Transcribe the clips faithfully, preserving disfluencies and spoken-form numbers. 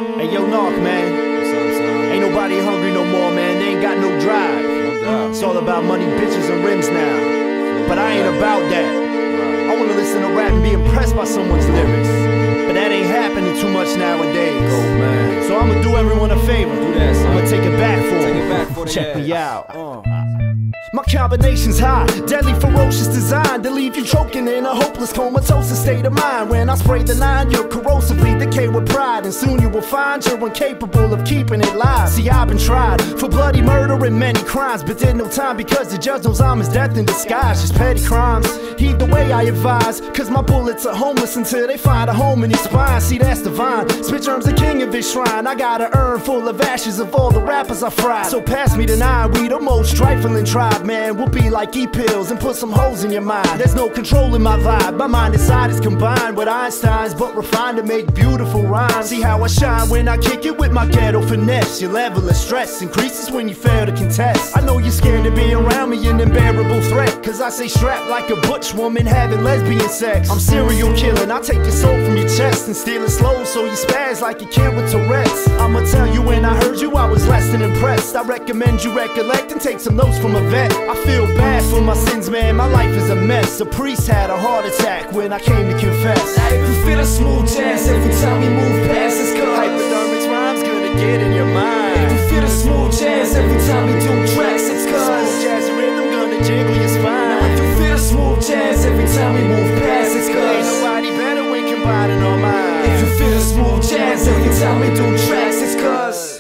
Hey, yo, Narc, man. What's up, son? Ain't nobody hungry no more, man. They ain't got no drive. No doubt. It's all about money, bitches, and rims now. But I ain't about that. I wanna listen to rap and be impressed by someone's lyrics. But that ain't happening too much nowadays. Go, man. So I'ma do everyone a favor. Do that, son. I'ma take it back for Take them. it back for the Check me ass. out. Uh. My combination's high, deadly, ferocious design to leave you choking in a hopeless, comatose state of mind. When I spray the nine, you'll corrosively decay with pride, and soon you will find you're incapable of keeping it live. See, I've been tried for bloody murder and many crimes, but did no time because the judge knows I'm his death in disguise. Just petty crimes. Either way, I advise, cause my bullets are homeless until they find a home in your spine. See, that's divine. Spit germs the king of this shrine. I got an urn full of ashes of all the rappers I fried. So pass me the nine, we the most trifling tribe. Man, we'll be like E-pills and put some holes in your mind. There's no control in my vibe. My mind inside is combined with Einstein's, but refined to make beautiful rhymes. See how I shine when I kick it with my ghetto finesse. Your level of stress increases when you fail to contest. I know you're scared to be around me, an unbearable threat, cause I say strapped like a butch woman having lesbian sex. I'm serial killing, I take your soul from your chest and steal it slow so you spaz like a kid with Tourette's. I'ma tell you when I heard you I was less than impressed. I recommend you recollect and take some notes from a vet. I feel bad for my sins, man, my life is a mess. A priest had a heart attack when I came to confess. Now if you feel a smooth jazz every time we move past, it's cause Hypodermics rhymes gonna get in your mind. If you feel the smooth jazz every time we do tracks, it's Smooth cause jazz rhythm gonna jiggle your spine. Now if you feel the smooth jazz every time we move past, it's Ain't cause nobody better when combining all mine. If you feel the smooth jazz every time we do tracks, it's cause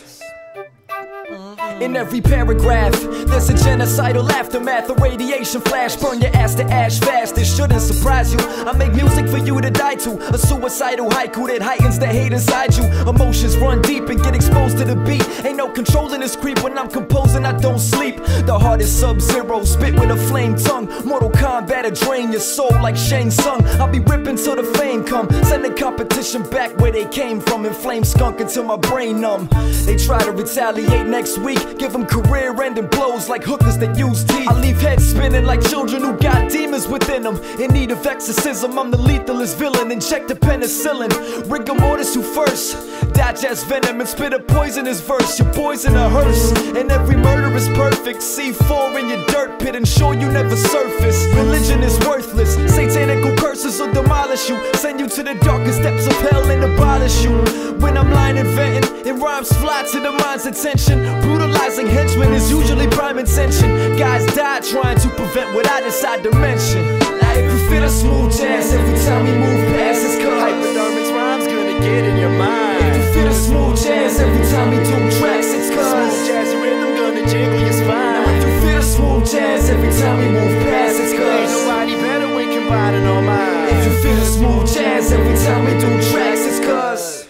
in every paragraph, there's a genocidal aftermath. A radiation flash, burn your ass to ash fast. It shouldn't surprise you. I make music for you to die to. A suicidal haiku that heightens the hate inside you. Emotions run deep and get exposed to the beat. Ain't no controlling this creep. When I'm composing, I don't sleep. The heart is sub-zero, spit with a flame tongue. Mortal Kombat to drain your soul like Shang Tsung. I'll be ripping till the fame come. Send the competition back where they came from. And flame skunk until my brain numb. They try to retaliate next week. Give them career-ending blows like hookers that use teeth. I leave heads spinning like children who got demons within them. In need of exorcism, I'm the lethalest villain. Inject the penicillin, rigor mortis who first digest venom and spit a poisonous verse. Your boy's in a hearse, and every murder is perfect. C four in your dirt pit, ensure you never surface. Religion is worthless, satanical curses will demolish you. Send you to the darkest depths of hell and abolish you. When I'm lying inventing, and rhymes fly to the mind's attention. Brutalizing henchmen is usually prime intention. Guys die trying to prevent what I decide to mention. Now if you feel a smooth jazz every time we move past, it's cause Hypodermics rhymes gonna get in your mind. if you feel a smooth jazz every time we do tracks, it's Smooth cause jazz rhythm gonna jiggle your now spine. if you feel a smooth jazz every time we move past, it's Ain't cause nobody better when combining all mine. if you feel a smooth jazz every time we do tracks, it's cause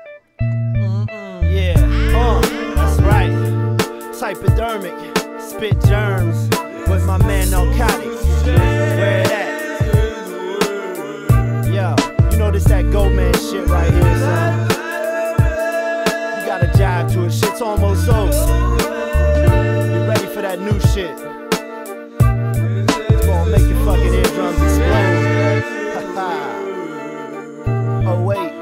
Yeah, uh, that's right. It's hypodermic, spit germs with my man Narcotics. Where it at? Yo, you know this that Go Man shit right here, son. You gotta jive to it, shit's almost over. You ready for that new shit? It's gonna make your fucking eardrums explode. Oh wait.